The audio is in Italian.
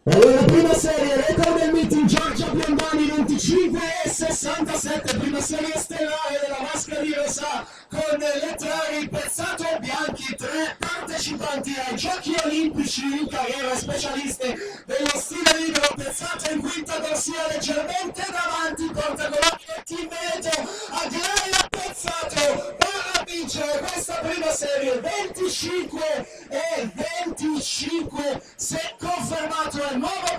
Allora, prima serie, record del meeting Giorgia Biondani 25 e 67, prima serie stellare della Vasca di Rosa con letterari Pezzato Bianchi, 3 partecipanti ai Giochi Olimpici in carriera specialiste dello stile libero. Pezzato in quinta corsia leggermente davanti, porta colore il team Veneto, Adriano Pezzato va a vincere questa prima serie 25 e 25, se confermato è il nuovo